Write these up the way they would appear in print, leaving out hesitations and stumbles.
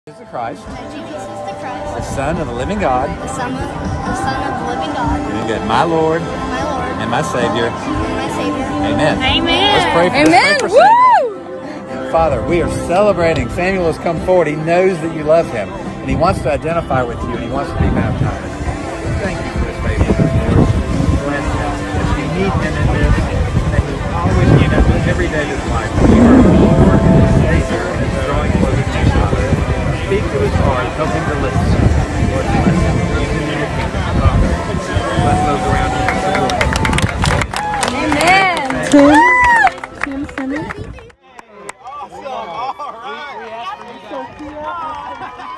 Jesus Christ, Jesus the Christ, the Son of the living God, the Son of the living God, my Lord, and my Savior. Amen. Amen. Let's pray for, Amen. Let's pray for Samuel. Father, we are celebrating. Samuel has come forward. He knows that you love him, and he wants to identify with you, and he wants to be baptized. Thank you for this baby, Lord. Bless him. As you meet him in this, and you always meet him every day of his life. You are the Lord and the Savior, and it's drawing closer to you, Father. Speak to his heart. Help him to listen. Lord, bless him. Use him in your kingdom, Father. Bless those around you and support him. Amen. Tim Simmons. Awesome. All right. So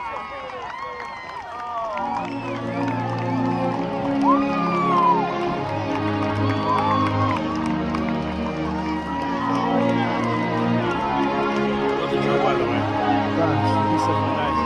by the way. He's so nice.